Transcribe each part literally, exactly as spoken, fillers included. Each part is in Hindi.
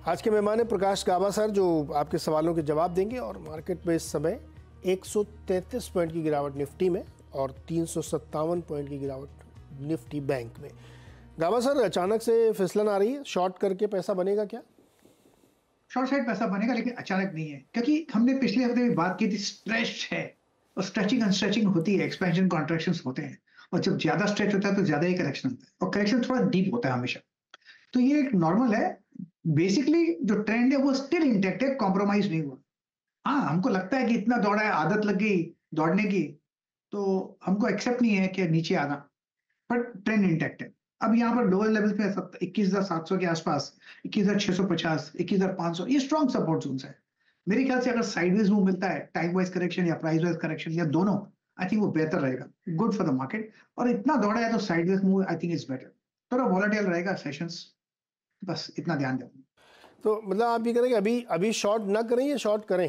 आज के मेहमान हैं प्रकाश गाबा सर, जो आपके सवालों के जवाब देंगे। और मार्केट में इस समय एक सौ तैंतीस पॉइंट की गिरावट निफ्टी में और तीन सौ सत्तावन पॉइंट की गिरावट निफ्टी बैंक में। गाबा सर, अचानक से फिसलन आ रही है, शॉर्ट करके पैसा बनेगा क्या? शॉर्ट साइड पैसा बनेगा, लेकिन अचानक नहीं है, क्योंकि हमने पिछले हफ्ते भी बात की थी, स्ट्रेच है और स्ट्रेचिंग अनस्ट्रेचिंग होती है, एक्सपेंशन कॉन्ट्रैक्शंस होते हैं, और जब ज्यादा स्ट्रेच होता है तो ज्यादा ही करेक्शन होता है, और करेक्शन थोड़ा डीप होता है हमेशा। तो ये एक नॉर्मल है। बेसिकली जो ट्रेंड है वो स्टिल इंटैक्ट है, कॉम्प्रोमाइज नहीं हुआ। हाँ, हमको लगता है कि इतना दौड़ा है, आदत लग गई दौड़ने की, तो हमको एक्सेप्ट नहीं है कि नीचे आना, बट ट्रेंड इंटैक्ट है। अब यहाँ पर लोअर लेवल पे इक्कीस हजार सात सौ के आसपास, इक्कीस हजार छह सौ पचास, इक्कीस हजार पांच सौ, ये स्ट्रॉन्ग सपोर्ट जोन्स है। मेरे ख्याल से अगर साइडवेज मूव मिलता है, टाइम वाइज करेक्शन या प्राइस वाइज करेक्शन या दोनों, आई थिंक वो बेहतर रहेगा, गुड फॉर द मार्केट। और इतना दौड़ा है तो sideways move I think is better. थोड़ा वॉलेटाइल रहेगा सेशंस, बस इतना ध्यान दें। तो मतलब आप ये करें कि अभी अभी शॉर्ट ना करें या शॉर्ट करें?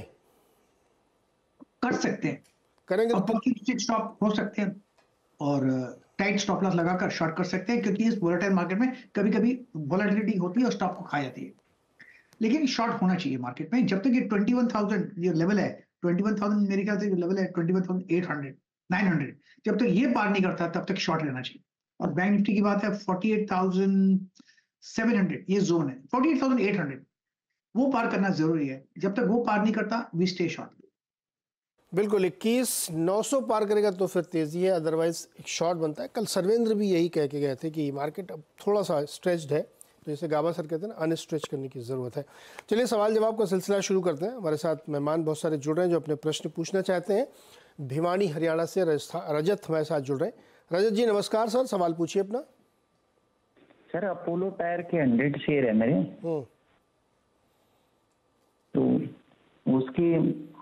कर सकते हैं, करेंगे तो अपॉर्चुनिस्टिक स्टॉप हो सकते हैं और टाइट स्टॉप लॉस लगाकर शॉर्ट कर सकते हैं, क्योंकि इस वोलेटाइल मार्केट में कभी कभी वोलेटिलिटी होती है और स्टॉप को खा जाती है। लेकिन शॉर्ट होना चाहिए मार्केट में जब तक ये ट्वेंटी वन थाउजेंड ये लेवल है। ट्वेंटी वन थाउजेंड मेरे ख्याल से जो लेवल है twenty one thousand eight hundred, nine hundred, जब तक ये पार नहीं करता तब तक शॉर्ट लेना चाहिए। और बैंक निफ्टी की बात है forty eight thousand seven hundred, ये जोन है, forty eight thousand eight hundred, वो पार करना जरूरी है। जब तक वो पार नहीं करता वी स्टे शॉर्ट। बिल्कुल, इक्कीस नौ सौ पार करेगा तो फिर तेज़ी है, अदरवाइज एक शॉर्ट बनता है। कल सर्वेंद्र भी यही कह के गए थे कि मार्केट अब थोड़ा सा स्ट्रेच्ड है, तो जैसे गाबा सर कहते हैं ना, अनस्ट्रेच करने की ज़रूरत है। चलिए सवाल जवाब का सिलसिला शुरू करते हैं। हमारे साथ मेहमान बहुत सारे जुड़ रहे हैं जो अपने प्रश्न पूछना चाहते हैं। भिवानी हरियाणा से रजत हमारे साथ जुड़ रहे हैं। रजत जी नमस्कार सर, सवाल पूछिए अपना। सर अपोलो टायर के हंड्रेड शेयर है मेरे, तो उसकी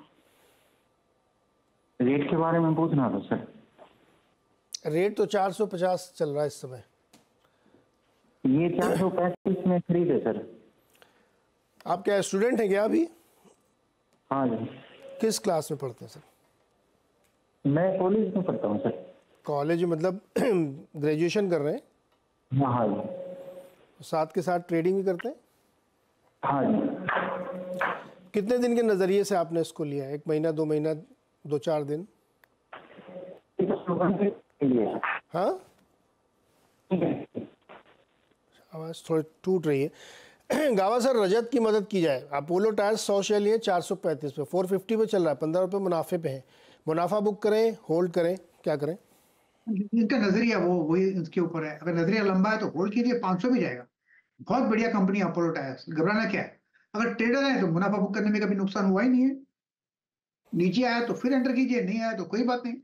रेट के बारे में पूछना था सर। रेट तो चार सौ पचास चल रहा है इस समय। ये चार सौ पैंतीस में खरीदे सर। आप क्या स्टूडेंट हैं क्या अभी? हाँ जी। किस क्लास में पढ़ते हैं सर? मैं कॉलेज में पढ़ता हूँ सर। कॉलेज मतलब ग्रेजुएशन कर रहे हैं? हाँ हाँ जी। साथ के साथ ट्रेडिंग भी करते हैं? हाँ जी। कितने दिन के नज़रिए से आपने इसको लिया है? एक महीना, दो महीना, दो चार दिन? हाँ, आवाज़ थोड़ी टूट रही है। गावा सर, रजत की मदद की जाए। अपोलो टायर सौ शेयर लिए चार सौ पैंतीस पे, चार सौ पचास पे चल रहा है, पंद्रह रुपये मुनाफे पे है। मुनाफा बुक करें, होल्ड करें, क्या करें? इनका नजरिया वो वही इसके ऊपर है। अगर नजरिया लंबा है तो होल्ड कीजिए, पाँच सौ भी जाएगा। बहुत बढ़िया कंपनी अपोलो टायर्स, घबराना क्या है। अगर ट्रेडर है तो मुनाफा बुक करने में कभी नुकसान हुआ ही नहीं है। नीचे आया तो फिर एंटर कीजिए, नहीं आया तो कोई बात नहीं।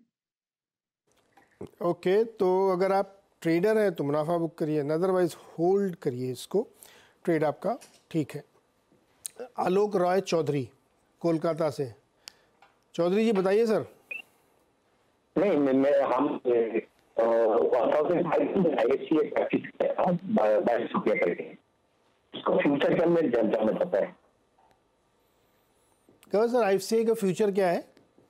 ओके okay, तो अगर आप ट्रेडर हैं तो मुनाफा बुक करिए, अदरवाइज होल्ड करिए इसको। ट्रेड आपका ठीक है। आलोक रॉय चौधरी कोलकाता से। चौधरी जी बताइए सर। नहीं मैं, मैं हम बाईस रुपया करके उसको फ्यूचर क्या में जानना चाहता है। क्या सर, आई एफ सी आई का फ्यूचर क्या है?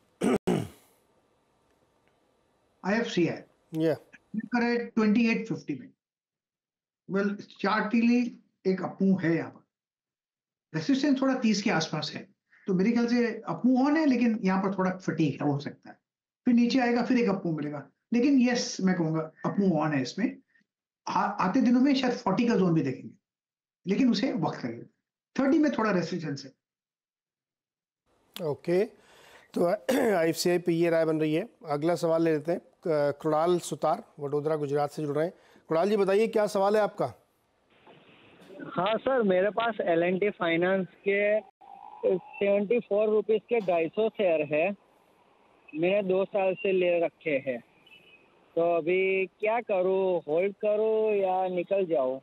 आई एफ सी आई या करे ट्वेंटी एट फिफ्टी में। वेल चार्टली एक अपमूव है, यहाँ पर रेसिस्टेंस थोड़ा तीस के आसपास है, तो मेरे ख्याल से अपमूव ऑन है, लेकिन यहाँ पर थोड़ा फटीक है, हो सकता है फिर नीचे आएगा, फिर एक अपमूव मिलेगा। लेकिन यस, मैं कहूंगा अपमूव ऑन है इसमें। आ, आते दिनों में शायद फोर्टी का जोन भी देखेंगे, लेकिन उसे वक्त लगेगा। थर्टी में थोड़ा रेसिस्टेंस है। Okay okay. तो आई एफ सी आई पे ये राय बन रही है। अगला सवाल ले लेते हैं। कृणाल सुतार वडोदरा गुजरात से जुड़ रहे हैं। कृणाल जी बताइए क्या सवाल है आपका? हाँ सर, मेरे पास एल एंड टी फाइनेंस के सेवेंटी फोर रुपीज़ के ढाई सौ शेयर है। मैंने दो साल से ले रखे हैं, तो अभी क्या करूँ, होल्ड करूँ या निकल जाऊँ?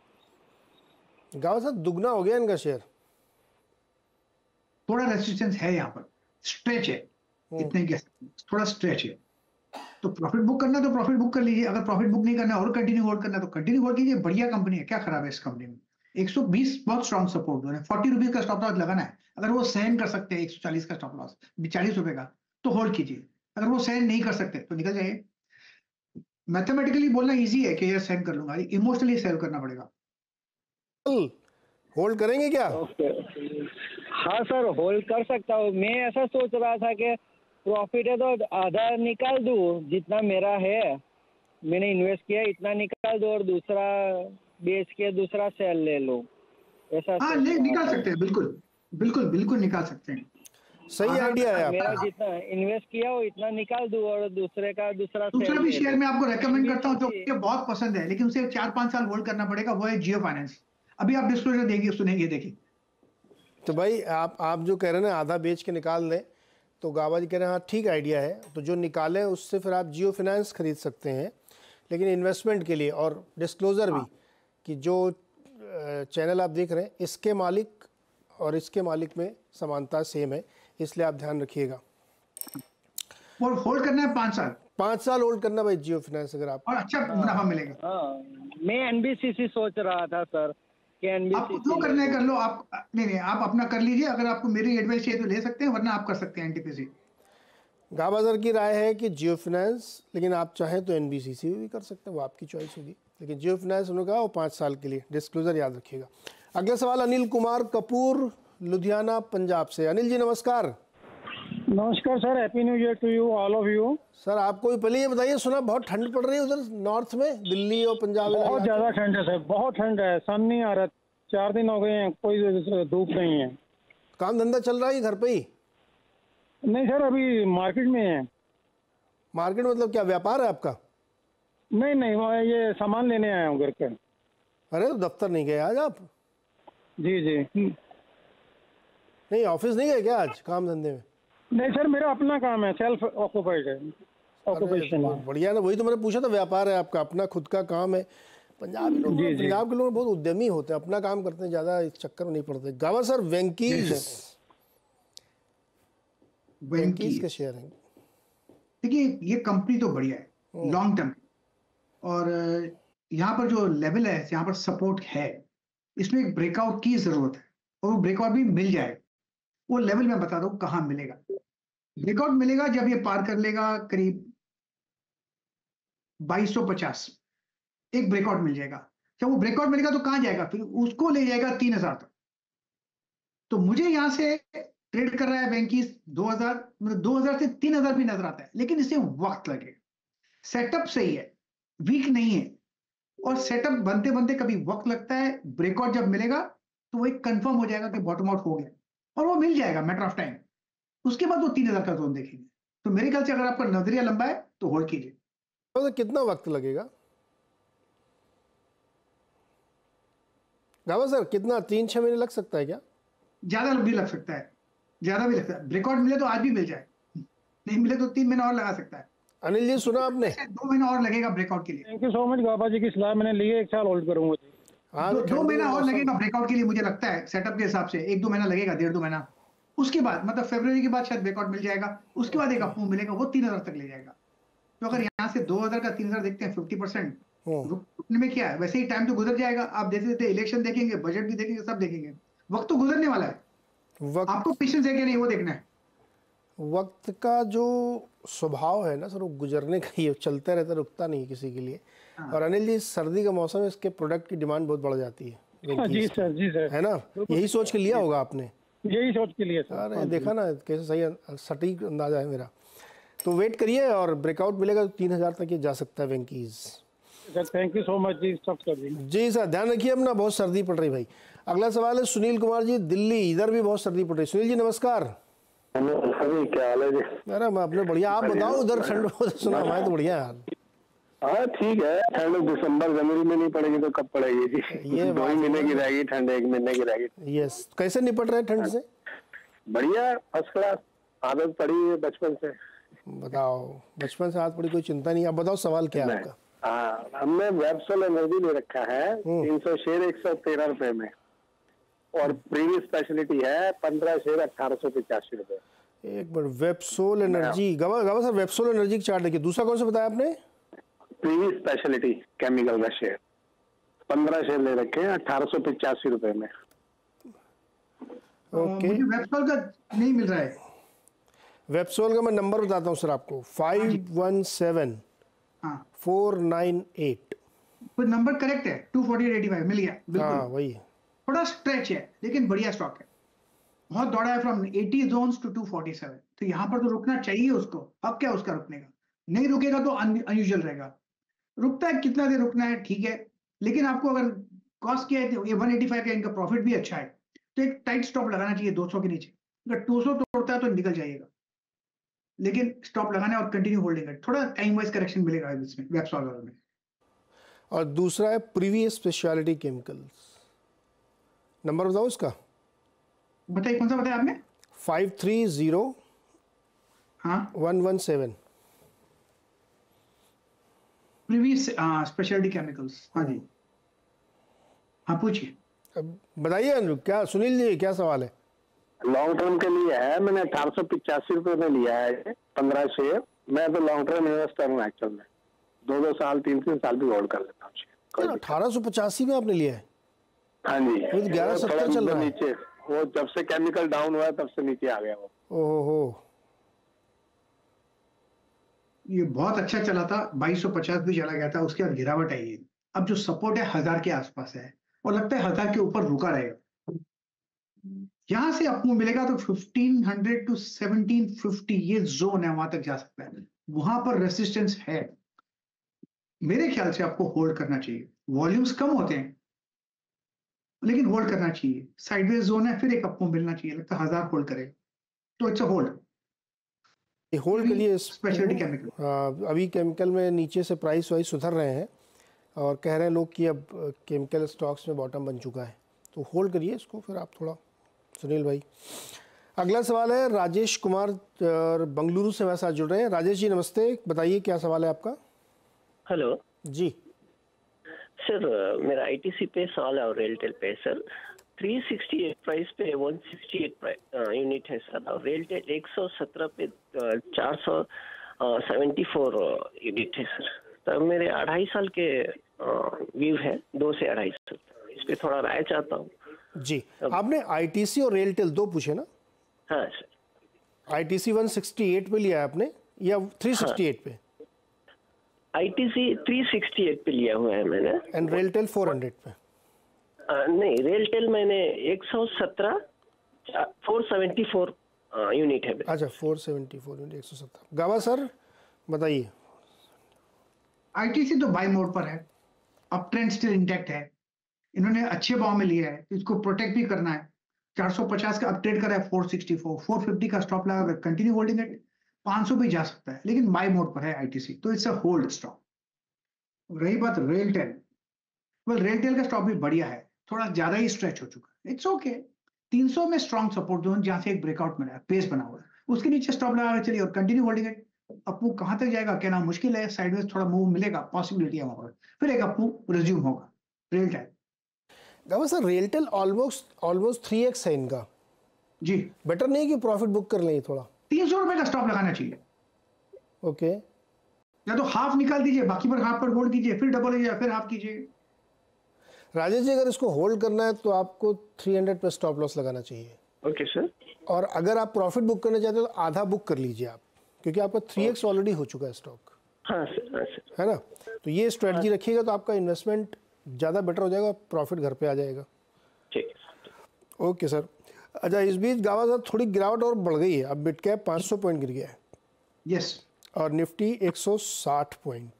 गाँव साहब दुगना हो गया इनका शेयर। थोड़ा रेसिस्टेंस है यहाँ पर, स्ट्रेच है, इतने के थोड़ा स्ट्रेच है। तो प्रॉफिट बुक करना तो प्रॉफिट बुक कर लीजिए। अगर प्रॉफिट बुक नहीं करना और कंटिन्यू होल्ड करना तो कंटिन्यू होल्ड कीजिए। बढ़िया कंपनी है, क्या खराब है इस कंपनी में। एक सौ बीस बहुत स्ट्रॉन्ग सपोर्ट है, फोर्टी रुपीज का स्टॉप लॉस लगाना है। अगर वो सहन कर सकते हैं एक सौ चालीस का स्टॉप लॉस, चालीस रुपए का, तो होल्ड कीजिए। अगर वो सहन नहीं कर सकते तो निकल जाइए। मैथमेटिकली बोलना इजी है कि ये सहन कर लूंगा, इमोशनली सहन करना पड़ेगा। होल्ड करेंगे क्या? ओके, हाँ सर होल्ड कर सकता हूँ। मैं ऐसा सोच रहा था कि प्रॉफिट है तो आधा निकाल दूँ, जितना मेरा है मैंने इन्वेस्ट किया इतना निकाल दूँ और दूसरा बेच के दूसरा सेल ले लूँ, ऐसा हाँ सोच ले रहा निकाल था। सकते हैं, बिल्कुल बिल्कुल बिल्कुल निकाल सकते हैं। सही आधा- आइडिया है मेरा आपका। जितना इन्वेस्ट किया हो इतना निकाल दूँ और दूसरे का दूसरा दूसरा सेल भी ले शेयर लूँ। मैं आपको रेकमेंड करता हूँ जो एनबीसीसी मुझे बहुत पसंद है, लेकिन उसे चार पांच साल होल्ड करना पड़ेगा, वो है जियो फाइनेंस। अभी आप डिस्क्लोजर देंगे सुनेंगे, देखिए। तो भाई आप आप जो कह रहे हैं ना आधा बेच के निकाल दें, तो गाबा जी कह रहे हैं हाँ ठीक आइडिया है। तो जो निकालें उससे फिर आप जियो फाइनेंस खरीद सकते हैं, लेकिन इन्वेस्टमेंट के लिए। और डिस्क्लोज़र भी कि जो चैनल आप देख रहे हैं इसके मालिक और इसके मालिक में समानता सेम है, इसलिए आप ध्यान रखिएगा। और होल्ड करना है पांच साल पाँच साल होल्ड करना भाई जियो फाइनेंस, अगर आप और अच्छा मुनाफा मिलेगा। हाँ, मैं एनबीसीसी सोच रहा था सर कि आपको एनबीसीसी जो करना है कर लो आप। नहीं नहीं आप अपना कर लीजिए, अगर आपको मेरी एडवाइस चाहिए तो ले सकते हैं, वरना आप कर सकते हैं एनटीपीसी। गाबा सर की राय है कि जियो फाइनेंस, लेकिन आप चाहें तो एनबीसीसी भी कर सकते हैं, वो आपकी चॉइस होगी। लेकिन जियो फाइनेंस उन्होंने कहा वो पाँच साल के लिए। डिस्क्लोजर याद रखिएगा। अगला सवाल अनिल कुमार कपूर, लुधियाना, पंजाब से। अनिल जी नमस्कार। नमस्कार sir, happy new year to you all of you. Sir आपको भी पहले ये बताइए, सुना बहुत ठंड पड़ रही है उधर नॉर्थ में, दिल्ली और पंजाब में? बहुत ज्यादा ठंड है सर, बहुत ठंड है, सन नहीं आ रहा, चार दिन हो गए हैं, कोई धूप नहीं है। काम धंधा चल रहा है घर पे ही? नहीं सर, अभी मार्केट में है। मार्केट मतलब क्या व्यापार है आपका? नहीं नहीं, मैं ये सामान लेने आया हूँ घर के। अरे तो दफ्तर नहीं गए आज आप? जी जी। नहीं ऑफिस नहीं गए क्या आज काम धंधे में? नहीं सर, मेरा अपना काम है, सेल्फ ऑक्यूपाइड है, ऑक्यूपेशन है। बढ़िया ना, वही तो मैंने पूछा था, व्यापार है आपका, अपना खुद का काम है। पंजाबी लोग, पंजाब के लोग बहुत उद्यमी होते हैं, अपना काम करते हैं, ज्यादा इस चक्कर में नहीं पड़ते। गावा सर वेंकीज, वेंकीज के शेयर हैं। देखिए ये कंपनी तो बढ़िया है लॉन्ग टर्म, और यहाँ पर जो लेवल है, यहाँ पर सपोर्ट है, इसमें एक ब्रेकआउट की जरूरत है और वो ब्रेकआउट भी मिल जाए। वो लेवल मैं बता दूं कहां मिलेगा। ब्रेकआउट मिलेगा जब ये पार कर लेगा करीब बाईस सौ पचास, एक ब्रेकआउट मिल जाएगा। जब वो ब्रेकआउट मिलेगा तो कहां जाएगा, फिर उसको ले जाएगा तीन हजार तक। तो मुझे यहां से ट्रेड कर रहा है वेंकीज दो हजार, मतलब दो हजार से तीन हजार भी नजर आता है, लेकिन इसे वक्त लगेगा। सेटअप सही है, वीक नहीं है, और सेटअप बनते बनते कभी वक्त लगता है। ब्रेकआउट जब मिलेगा तो वो एक कंफर्म हो जाएगा कि बॉटम आउट हो गया, और वो मिल जाएगा मैटर ऑफ टाइम। उसके बाद वो तीन हजार का जोन देखेंगे। तो मेरे ख्याल से अगर आपका नजरिया लंबा है तो होल्ड कीजिए। तो कितना वक्त लगेगा गावा सर, कितना, तीन छह महीने लग सकता है क्या? ज्यादा भी लग सकता है, ज्यादा भी लगता है। ब्रेकआउट मिले तो आज भी मिल जाए, नहीं मिले तो तीन महीना और लगा सकता है। अनिल जी सुना आपने? दो महीना और लगेगा ब्रेकआउट के लिए। Thank you so much Gaba ji की सलाह मैंने ली है, एक साल होल्ड करूंगा जी। हाँ, दो, दो महीना और लगेगा ब्रेकआउट के लिए, मुझे लगता है सेटअप के हिसाब से एक दो महीना लगेगा, डेढ़ दो महीना। उसके बाद मतलब फरवरी के बाद शायद ब्रेकआउट मिल जाएगा, उसके बाद एक अप मिलेगा, वो तीन हजार तक ले जाएगा। तो अगर यहाँ से दो हजार का तीन हजार देखते हैं, फिफ्टी परसेंट रुकने में क्या है, वैसे ही टाइम तो गुजर जाएगा। आप देखते देखते इलेक्शन देखेंगे, बजट भी देखेंगे, सब देखेंगे, वक्त तो गुजरने वाला है। वक्त, आपको पेशेंस है कि नहीं वो देखना है। वक्त का जो स्वभाव है ना सर, वो गुजरने का ही चलता रहता, रुकता नहीं किसी के लिए। और अनिल जी सर्दी का मौसम है, इसके प्रोडक्ट की डिमांड बहुत बढ़ जाती है। जी सर, जी सर, है ना, यही सोच के लिया होगा आपने? यही सोच के लिए सर। अरे देखा ना कैसे सही सटीक अंदाजा है मेरा। तो वेट करिए, और ब्रेकआउट मिलेगा तो तीन हजार तक ये जा सकता है Venky's. Sir thank you so much ji, सब सर जी। जी सर ध्यान रखिए अपना, बहुत सर्दी पड़ रही भाई। अगला सवाल है सुनील कुमार जी, दिल्ली, इधर भी बहुत सर्दी पड़ रही। सुनील जी नमस्कार। क्या हाल है जी? अरे मैं अपने बढ़िया, आप बताओ उधर ठंड सुना हमारे तो बढ़िया यार। हाँ ठीक है, ठंड दिसंबर जनवरी में नहीं पड़ेगी तो कब पड़ेगी जी? ये दो ही महीने की रहेगी ठंड, एक महीने की रहेगी। यस, कैसे निपट रहे ठंड से? बढ़िया, फर्स्ट क्लास, आदत पड़ी है बचपन से। बताओ, बचपन से आदत पड़ी, कोई चिंता नहीं। अब बताओ सवाल क्या है आपका? हाँ, हमने वेबसोल एनर्जी ले रखा है तीन सौ शेयर एक सौ तेरह रुपए में, और प्रीवियस स्पेशलिटी है पंद्रह शेयर अठारह सौ पचासी रुपए। एक मिनट, वेबसोल एनर्जी, गवा गवा सर वेबसोल एनर्जी की चार्ट देखिए। दूसरा कौन सा बताया आपने? प्रीवियस स्पेशलिटी केमिकल का शेयर, पंद्रह शेयर ले रखे हैं अठारह सौ पचासी रुपए में। ओके, मुझे वेबसोल का नहीं मिल रहा है। वेबसोल का मैं नंबर बताता हूँ सर आपको, फाइव वन सेवन हाँ, four nine eight. Number correct है, two forty eight eighty five मिल गया बिल्कुल। हाँ वही है। थोड़ा स्ट्रेच है लेकिन बढ़िया स्टॉक है, बहुत दौड़ा है फ्रॉम अस्सी zones to two forty seven, तो यहाँ पर तो रुकना चाहिए उसको, हक क्या उसका रुकने का, नहीं रुकेगा तो अनयूजुअल रहेगा, रुकता है कितना देर रुकना है ठीक है, लेकिन आपको अगर कॉस्ट किया है तो ये वन एटी फाइव का इनका प्रॉफिट भी अच्छा है, तो एक टाइट स्टॉप लगाना चाहिए दो सौ के नीचे, अगर दो सौ तोड़ता है तो निकल जाइएगा, लेकिन स्टॉप लगाना है और कंटिन्यू होल्डिंग है, थोड़ा टाइम वाइज करेक्शन मिलेगा इसमें वेबसॉल में। और दूसरा है प्रीवियस स्पेशलिटी केमिकल्स, नंबर बताओ इसका। बताइए कौन सा बताया आपने? फाइव थ्री जीरो हाँ one one seven previous speciality chemicals. हाँ जी, हाँ पूछिए। अब बताइए अनुज, क्या सुनील जी क्या सवाल है? लॉन्ग टर्म के लिए है, मैंने अठारह सौ पिचासी रुपए में लिया है पंद्रह शेयर। मैं तो लॉन्ग टर्म इन्वेस्टर हूँ एक्चुअल में, दो दो साल तीन तीन साल भी होल्ड कर लेता हूँ। अठारह सौ पचासी में आपने लिया है? हाँ जी, ग्यारह सत्तर चल रहा है नीचे, वो जब से केमिकल डाउन हुआ है तब से नीचे आ गया वो। ओहो हो, ये बहुत अच्छा चला था, बाईस सौ पचास भी चला गया था, उसके बाद गिरावट आई है, अब जो सपोर्ट है हजार के आसपास है और लगता है हजार के ऊपर रुका रहेगा, यहां से आपको मिलेगा तो fifteen hundred to seventeen fifty ये जोन है, वहां तक जा सकता है, वहां पर रेसिस्टेंस है, मेरे ख्याल से आपको होल्ड करना चाहिए, वॉल्यूम्स कम होते हैं लेकिन होल्ड करना चाहिए, साइडवेज जोन है, फिर एक आपको मिलना चाहिए, लगता है हजार होल्ड करेगा तो अच्छा होल्ड होल्ड के लिए स्पेशलिटी केमिकल। हाँ, अभी केमिकल में नीचे से प्राइस वाइज सुधर रहे हैं और कह रहे हैं लोग कि अब केमिकल स्टॉक्स में बॉटम बन चुका है, तो होल्ड करिए इसको फिर आप थोड़ा। सुनील भाई, अगला सवाल है राजेश कुमार बंगलुरु से हमारे साथ जुड़ रहे हैं। राजेश जी नमस्ते, बताइए क्या सवाल है आपका? हेलो जी सर, मेरा आईटीसी पे सवाल है और रेलटेल पे सर। तीन सौ अड़सठ प्राइस पे एक सौ अड़सठ यूनिट है सर, और रेलटेल एक सौ सत्रह पे चार सौ चौहत्तर यूनिट है सर। तो मेरे अढ़ाई साल के व्यू है, दो से अढ़ाई साल, इस पे थोड़ा राय चाहता हूँ जी। आपने आईटीसी और रेलटेल दो पूछे ना? हाँ सर। आईटीसी एक सौ अड़सठ पे लिया है आपने या तीन सौ अड़सठ पे? आईटीसी तीन सौ अड़सठ पे लिया हुआ है मैंने। एंड रेलटेल चार सौ पे? आ, नहीं, रेलटेल मैंने एक सौ सत्रह चार सौ चौहत्तर यूनिट है। अच्छा, चार सौ चौहत्तर यूनिट, एक सौ सत्रह। गावा सर बताइए। आईटीसी तो बाई मोड पर है, अप ट्रेंड स्टिल इंटैक्ट है, इन्होंने अच्छे भाव में लिया है, इसको प्रोटेक्ट भी करना है, चार सौ पचास का अपट्रेड करा है, चार सौ चौंसठ, चार सौ पचास का स्टॉप लगा, कंटिन्यू होल्डिंग इट, पाँच सौ भी जा सकता है, लेकिन बाई मोड पर है आईटीसी, तो इट्स अ होल्ड स्टॉक। रही बात रेलटेल, वेल रेलटेल का स्टॉक भी बढ़िया है, थोड़ा ज्यादा ही स्ट्रेच हो चुका है, इट्स ओके। तीन सौ में स्ट्रॉन्ग सपोर्ट जोन जहां से एक ब्रेकआउट मिला है, पेस बना हुआ है, उसके नीचे स्टॉप लगा के चलिए और कंटिन्यू होल्डिंग इट। अपू कहां तक जाएगा कहना मुश्किल है, साइडवेज थोड़ा मूव मिलेगा, पॉसिबिलिटी है वहां पर, फिर एक अपू रिज्यूम होगा। रेलटेल गावा sir, RailTel almost almost three x है इनका जी, बेटर नहीं कि प्रॉफिट बुक कर लें थोड़ा? तीन सौ रुपए का स्टॉप लगाना चाहिए, ओके। या तो हाफ निकाल दीजिए, बाकी पर हाफ पर होल्ड कीजिए, फिर डबल कीजिए, फिर हाफ कीजिए। राजेश जी, अगर इसको होल्ड करना है तो आपको तीन सौ पे स्टॉप लॉस लगाना चाहिए। Okay sir. और अगर आप प्रॉफिट बुक करना चाहते हो तो आधा बुक कर लीजिए आप, क्योंकि आपका थ्री एक्स ऑलरेडी हो चुका है स्टॉक। हाँ सर, हाँ सर, है ना? तो ये स्ट्रेटजी रखिएगा तो आपका इन्वेस्टमेंट ज़्यादा बेटर हो जाएगा, प्रॉफिट घर पे आ जाएगा। ठीक है। Okay sir. अच्छा, इस बीच गावा साहब थोड़ी गिरावट और बढ़ गई है, अब मिड कैप पाँच सौ पॉइंट गिर गया है। यस। और निफ्टी एक सौ साठ पॉइंट,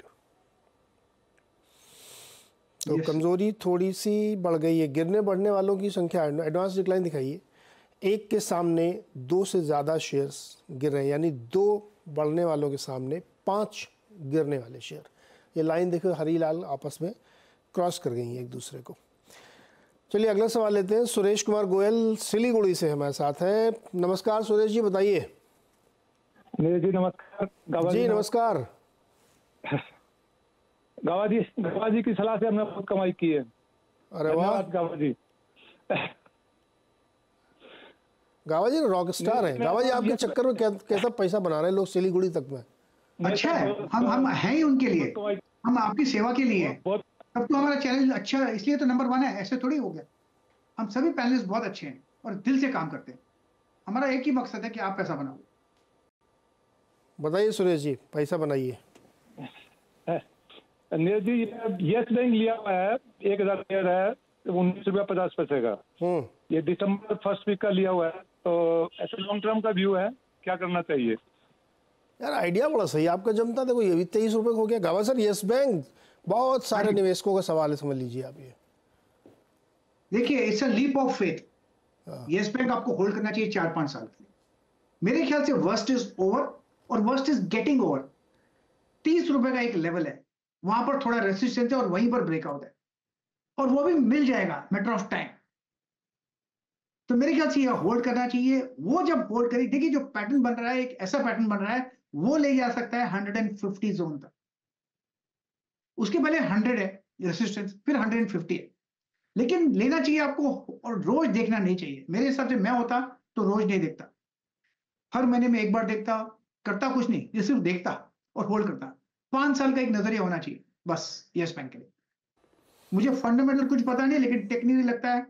तो yes. कमजोरी थोड़ी सी बढ़ गई है। गिरने बढ़ने वालों की संख्या, एडवांस डिक्लाइन दिखाइए, एक के सामने दो से ज़्यादा शेयर्स गिर रहे हैं, यानी दो बढ़ने वालों के सामने पांच गिरने वाले शेयर। ये लाइन देखो हरी लाल आपस में क्रॉस कर गई हैं एक दूसरे को। चलिए अगला सवाल लेते हैं। सुरेश कुमार गोयल सिलीगुड़ी से हमारे साथ हैं। नमस्कार सुरेश जी, बताइए। जी नमस्कार। गावा जी नमस्कार। गावा जी, गावा जी की सलाह से हमने बहुत कमाई की है। अरे वाह गावा जी। गावा जी रॉक स्टार हैं। गावा जी आपके चक्कर में क्या कैसा पैसा बना रहे हैं लोग सिलीगुड़ी तक में। अच्छा है, हम हम हैं ही उनके लिए, हम आपकी सेवा के लिए हैं। तब तो हमारा चैनल अच्छा है, इसलिए तो नंबर वन है, ऐसे थोड़ी हो गया। हम सभी पैनलिस्ट बहुत अच्छे हैं और दिल से काम करते हैं। हमारा एक ही मकसद है कि आप पैसा बनाओ। बताइए सुरेश जी, पैसा बनाइए। नीरज जी, यस बैंक लिया हुआ है, एक हजार शेयर है, उन्नीस रुपया पचास पैसे का। हम्म ये दिसंबर फर्स्ट वीक का लिया हुआ है, तो ऐसे लॉन्ग टर्म का व्यू है, क्या करना चाहिए? यार आइडिया बड़ा सही आपका जमता। देखो ये भी तेईस रुपए का हो गया। गावा सर यस बैंक बहुत सारे निवेशकों का सवाल है, समझ लीजिए आप ये। देखिए it's a leap of faith. Yes Bank आपको होल्ड करना चाहिए चार पांच साल के लिए। मेरे ख्याल से वर्स्ट इज ओवर और वर्स्ट इज गेटिंग ओवर। तीस रुपए का एक लेवल है, वहां पर थोड़ा रेसिस्टेंस है और वहीं पर ब्रेकआउट है, और वो भी मिल जाएगा मैटर ऑफ टाइम। तो मेरे ख्याल से ये होल्ड करना चाहिए। वो जब होल्ड करेगी, देखिए जो पैटर्न बन रहा है एक ऐसा पैटर्न बन रहा है, वो ले जा सकता है हंड्रेड फिफ्टी जोन तक। उसके पहले हंड्रेड है रेसिस्टेंस, फिर हंड्रेड फिफ्टी है। लेकिन लेना चाहिए आपको, और रोज देखना नहीं चाहिए। मेरे हिसाब से मैं होता तो रोज नहीं देखता, हर महीने में एक बार देखता, करता कुछ नहीं, ये सिर्फ देखता और होल्ड करता। पांच साल का एक नजरिया होना चाहिए बस यस बैंक के लिए। मुझे फंडामेंटल कुछ पता नहीं, लेकिन टेक्निकली लगता है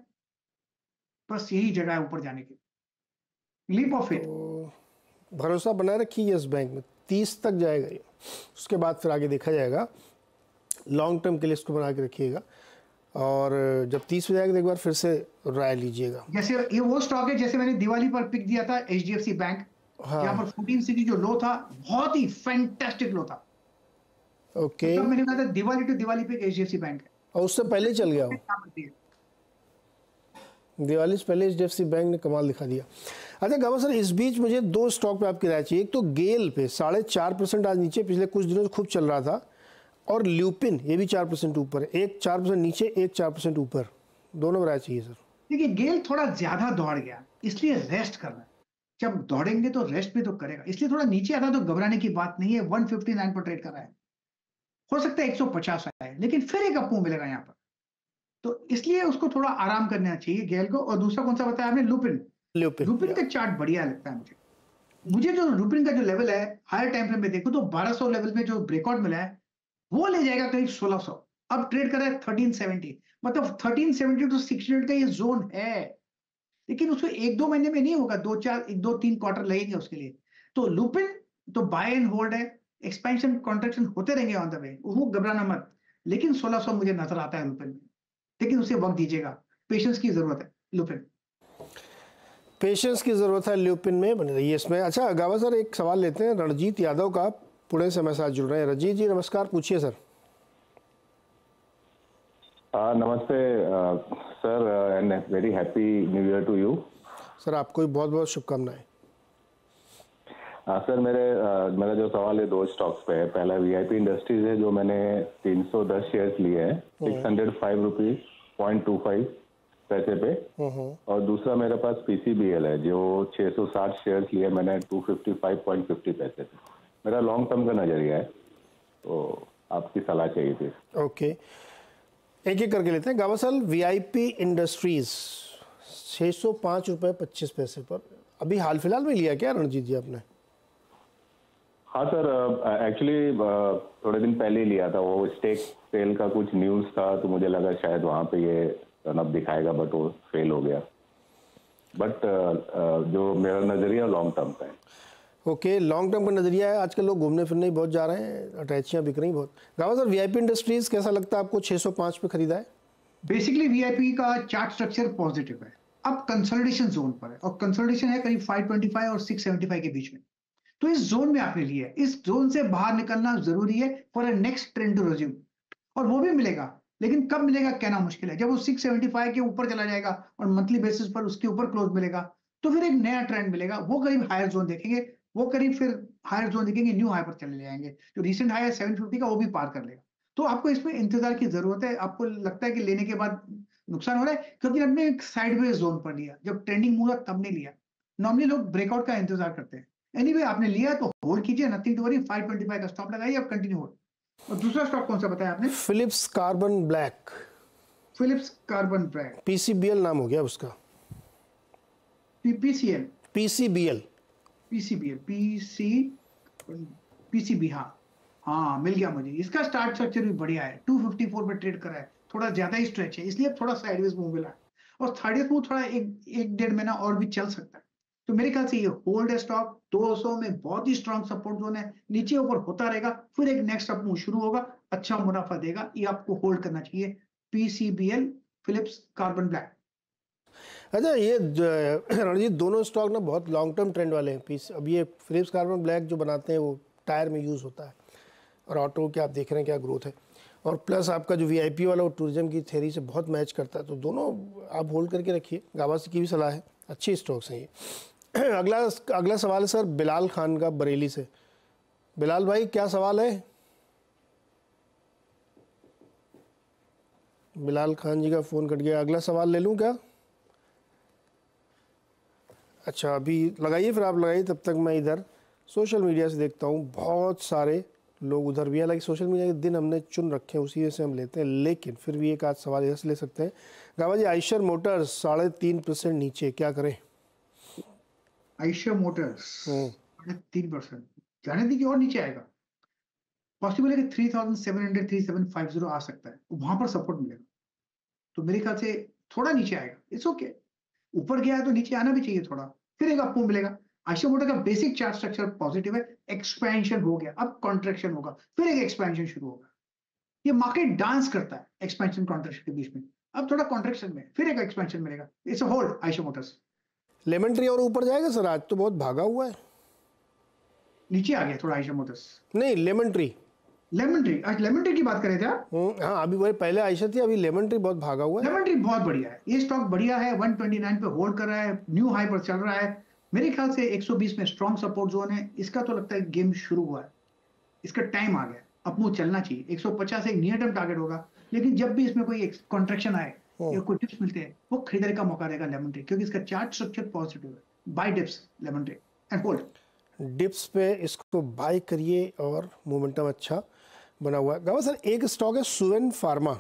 बस यही जगह है ऊपर जाने की। Leap of faith. तो भरोसा बनाए रखिए यस बैंक में, तीस तक जाएगा ये, उसके बाद फिर आगे देखा जाएगा। लॉन्ग टर्म के लिए इसको बना के रखिएगा, और जब तीस हो जाएगा तो एक बार फिर से राय लीजिएगा। जैसे ये वो स्टॉक है जैसे मैंने दिवाली पर पिक दिया था एच डी एफ सी बैंक, हाँ। जहां पर फोर्टीन सिक्सटी जो लो था, बहुत ही फैंटास्टिक लो था। ओके, तो मैंने कहा था दिवाली टू दिवाली पे एच डी एफ सी बैंक है। और उससे पहले चल गया वो, दिवाली से पहले एच डी एफ सी बैंक ने कमाल दिखा दिया। अच्छा गावा सर, इस बीच मुझे दो स्टॉक पे आपकी राय चाहिए। एक तो गेल पे साढ़े चार परसेंट आज नीचे, पिछले कुछ दिनों से खूब चल रहा था, और ल्यूपिन ये भी चार परसेंट ऊपर है। एक चार परसेंट नीचे, एक चार परसेंट ऊपर, दोनों में राय चाहिए सर। देखिए गेल थोड़ा ज्यादा दौड़ गया, इसलिए रेस्ट करना है। जब दौड़ेंगे तो रेस्ट भी तो करेगा, इसलिए थोड़ा नीचे आता तो घबराने की बात नहीं है। वन फिफ्टी नाइन पर ट्रेड कर रहा है, हो सकता है एक सौ पचास आए, लेकिन फिर एक अप मूव मिलेगा यहाँ पर, तो इसलिए उसको थोड़ा आराम करना चाहिए गेल को। और दूसरा कौन सा बताया आपने? लुपिन। ल्यूपिन लुपिन का चार्ट बढ़िया लगता है मुझे। मुझे जो लुपिन का जो लेवल है हायर टाइम फ्रेम में देखो तो बारह सौ लेवल में जो ब्रेकआउट मिला है वो ले जाएगा करीब सोलह सौ। अब ट्रेड कर रहा है थर्टीन सेवेंटी, मतलब thirteen seventy to six hundred का ये जोन है, लेकिन उसको एक दो महीने में नहीं होगा, दो चार एक दो तीन क्वार्टर लगेंगे उसके लिए। तो लुपिन तो बाय एंड होल्ड है, एक्सपेंशन कॉन्ट्रैक्शन होते रहेंगे ऑन द वे, वो घबराना मत। लेकिन सोलह सौ मुझे नजर आता है लुपिन में, लेकिन उसे वक्त दीजिएगा, पेशेंस की जरूरत है लुपिन। पेशेंस की जरूरत है ल्यूपिन में, बने रहिए इसमें। अच्छा गावा सर, एक सवाल लेते हैं रणजीत यादव का, पुणे से हमारे साथ जुड़ रहे हैं। रणजीत जी नमस्कार, पूछिए सर। आ, नमस्ते sir, and very happy new year to you. Sir आपको भी बहुत बहुत शुभकामनाएं। सर मेरे आ, मेरा जो सवाल है दो स्टॉक्स पे है। पहला वीआईपी इंडस्ट्रीज है, जो मैंने तीन सौ दस शेयर्स लिए हैं six hundred five rupees point two five पैसे पे, और दूसरा मेरे पास पीसीबीएल है जो छह सौ साठ शेयर्स लिए मैंने two fifty five point fifty पैसे पे। मेरा लॉन्ग टर्म का नजरिया है, तो आपकी सलाह चाहिए थी। ओके, एक एक करके लेते हैं। गावा सर, वीआईपी इंडस्ट्रीज छः सौ पाँच रुपये पच्चीस पैसे पर अभी हाल फिलहाल में लिया क्या रणजीत जी आपने? हाँ सर, एक्चुअली थोड़े दिन पहले ही लिया था। वो स्टेक सेल का कुछ न्यूज़ था, तो मुझे लगा शायद वहाँ पे ये टर्नअप दिखाएगा, बट वो फेल हो गया। बट जो मेरा नज़रिया लॉन्ग टर्म का है। ओके, लॉन्ग टर्म का नज़रिया है। आजकल लोग घूमने फिरने बहुत जा रहे हैं, अटैचियाँ बिक रही बहुत। गावा सर, वीआईपी इंडस्ट्रीज कैसा लगता है आपको? छः सौ पाँच पे खरीदा है। बेसिकली वीआईपी का चार्ट स्ट्रक्चर पॉजिटिव है, अब कंसोलिडेशन जोन पर है, और कंसोलिडेशन है करीब फाइव ट्वेंटी फाइव और सिक्स सेवेंटी फाइव के बीच में। तो इस जोन में आपने लिया है, इस जोन से बाहर निकलना जरूरी है for a next trend to resume, और वो भी मिलेगा, लेकिन कब मिलेगा कहना मुश्किल है। जब वो सिक्स सेवेंटी फाइव के ऊपर चला जाएगा और मंथली बेसिस पर उसके ऊपर क्लोज मिलेगा, तो फिर एक नया ट्रेंड मिलेगा, वो करीब हायर जोन देखेंगे, वो करीब फिर हायर जोन देखेंगे, न्यू हाई पर चले जाएंगे। जो रिसेंट हाई है सेवन फिफ्टी का, वो भी पार कर लेगा। तो आपको इसमें इंतजार की जरूरत है। आपको लगता है कि लेने के बाद नुकसान हो रहा है क्योंकि आपने एक साइडवेज जोन पर लिया, जब ट्रेंडिंग मूव तब नहीं लिया। नॉर्मली लोग ब्रेकआउट का इंतजार करते हैं। एनीवे आपने लिया तो होल्ड कीजिए, nothing to worry. Five twenty five का स्टॉप लगाइए, अब कंटिन्यू होल्ड। और दूसरा स्टॉक कौन सा बताया आपने? फिलिप्स कार्बन ब्लैक। फिलिप्स कार्बन ब्लैक, पीसीबीएल नाम हो गया उसका। पीसीएल पीसीबीएल पीसीबीएल पीसी पीसीबी, हाँ हाँ मिल गया मुझे। इसका स्टार्ट स्ट्रक्चर भी बढ़िया है, टू फिफ्टी फोर पे ट्रेड कर रहा है, थोड़ा ज्यादा ही स्ट्रेच है, इसलिए थोड़ा साइडवेज मूव मिला है, और थर्ड मूव थोड़ा एक एक डेढ़ महीना और भी चल सकता है। तो मेरे ख्याल से ये होल्ड है स्टॉक। दो सौ में बहुत ही स्ट्रॉन्ग सपोर्ट जोन है, नीचे ऊपर होता रहेगा, फिर एक नेक्स्ट अप मूव शुरू होगा, अच्छा मुनाफा देगा, ये आपको होल्ड करना चाहिए। पीसीबीएल फिलिप्स कार्बन ब्लैक। अच्छा, ये रणजीत दोनों स्टॉक ना बहुत लॉन्ग टर्म ट्रेंड वाले हैं पीस। अब ये फिलिप्स कार्बन ब्लैक जो बनाते हैं वो टायर में यूज़ होता है, और ऑटो के आप देख रहे हैं क्या ग्रोथ है, और प्लस आपका जो वीआईपी वाला वो टूरिज्म की थ्योरी से बहुत मैच करता है, तो दोनों आप होल्ड करके रखिए। गाबासी की भी सलाह है, अच्छी स्टॉक्स हैं ये। अगला अगला सवाल है सर बिलाल खान का बरेली से। बिलाल भाई क्या सवाल है? बिलाल खान जी का फ़ोन कट गया, अगला सवाल ले लूँ क्या? अच्छा अभी लगाइए, फिर आप लगाइए, तब तक मैं इधर सोशल मीडिया से देखता हूँ। बहुत सारे लोग उधर भी, हालांकि सोशल मीडिया के दिन हमने चुन रखे हैं, उसी से हम लेते हैं, लेकिन फिर भी एक आध सवाल इधर से ले सकते हैं। गाबा जी, आइशर मोटर्स साढ़े तीन परसेंट नीचे, क्या करें? आइशर मोटर्स साढ़े तीन परसेंट जाने दीजिए, और नीचे आएगा। पॉसिबल है कि three thousand seven hundred three seven five zero आ सकता है, वहां पर सपोर्ट मिलेगा। तो मेरे ख्याल से थोड़ा नीचे आएगा, इट्स ओके। ऊपर गया है तो नीचे आना भी चाहिए थोड़ा, फिर एक आपको मिलेगा। आइशर मोटर का बेसिक चार्ट स्ट्रक्चर पॉजिटिव है, एक्सपेंशन हो गया, अब कॉन्ट्रैक्शन होगा, फिर एक एक्सपेंशन शुरू होगा। ये मार्केट डांस करता है एक्सपेंशन कॉन्ट्रैक्शन के बीच में, अब थोड़ा कॉन्ट्रैक्शन में फिर एक एक्सपेंशन मिलेगा। It's a hold Eicher Motors. Lemon Tree और ऊपर जाएगा सर? आज तो बहुत भागा हुआ है, नीचे आ गया थोड़ा आइशर मोटर्स। नहीं लेमन ट्री, लेमन ट्री, आज लेमन ट्री की बात करें थे आप? हाँ अभी वही पहले आइशर थी, अभी लेमन ट्री बहुत भागा हुआ है। लेमन ट्री बहुत बढ़िया है, ये स्टॉक बढ़िया है, वन ट्वेंटी नाइन पे होल्ड कर रहा है, न्यू हाई पर चल रहा है। मेरे ख्याल से एक सौ बीस में स्ट्रॉन्ग सपोर्ट जोन है, इसका तो लगता है गेम शुरू हुआ है, इसका टाइम आ गया, अब मुंह चलना चाहिए। एक सौ पचास एक नियर टर्म टारगेट होगा, लेकिन जब भी इसमें कोई कॉन्ट्रैक्शन आए या कोई टिप्स मिलते हैं, वो खरीदने का मौका देगा लेमन ट्री, क्योंकि इसका चार्ट स्ट्रक्चर पॉजिटिव है। Buy dips Lemon Tree and hold. Dips पे इसको बाय करिए और मोमेंटम अच्छा बना हुआ है। गावा सर एक स्टॉक है सुवेन फार्मा,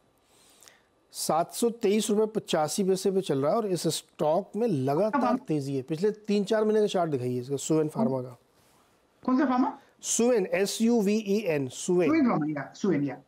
सात सौ तेईस रुपये पचासी पैसे पे चल रहा है, और इस स्टॉक में लगातार तेजी है। पिछले तीन चार महीने का चार्ट दिखाइए इसका, सुवेन फार्मा का। कौन सा pharma? Suven, S U V E N, Suven. Suven Pharma, या सुवेन, या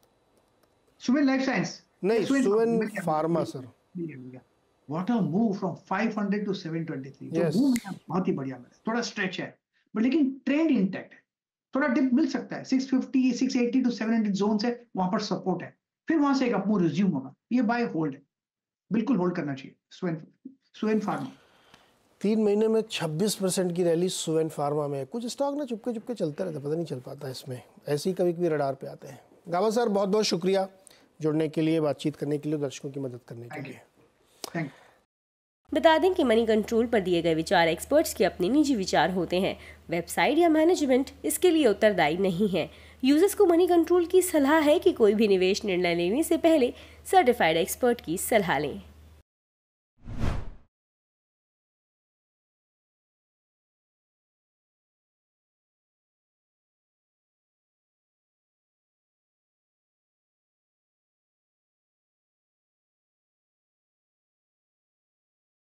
सुवेन लाइफ साइंस, नहीं Suven Pharma sir. What a move from five hundred to seven twenty three, जो Yes. मूव बहुत ही बढ़िया मिला। थोड़ा स्ट्रेच है बट लेकिन ट्रेंड इंटैक्ट है, थोड़ा डिप मिल सकता है। Six fifty, six eighty to seven hundred zone है, वहां पर सपोर्ट है, फिर वहां से एक अपमूव रिज्यूम होगा। ये बाय होल्ड है, बिल्कुल होल्ड करना चाहिए सुवेन सुवेन फार्मा। तीन महीने में छब्बीस परसेंट की रैली सुवेन फार्मा में है। कुछ स्टॉक ना चुपके चुपके चलते रहते, पता नहीं चल पाता इसमें, ऐसे ही कभी कभी रडार पे आते हैं। गावा सर बहुत बहुत शुक्रिया जुड़ने के लिए, बातचीत करने के लिए, दर्शकों की मदद करने के लिए। Thank you. बता दें कि मनी कंट्रोल पर दिए गए विचार एक्सपर्ट्स के अपने निजी विचार होते हैं। वेबसाइट या मैनेजमेंट इसके लिए उत्तरदायी नहीं है। यूजर्स को मनी कंट्रोल की सलाह है कि कोई भी निवेश निर्णय लेने से पहले सर्टिफाइड एक्सपर्ट की सलाह लें।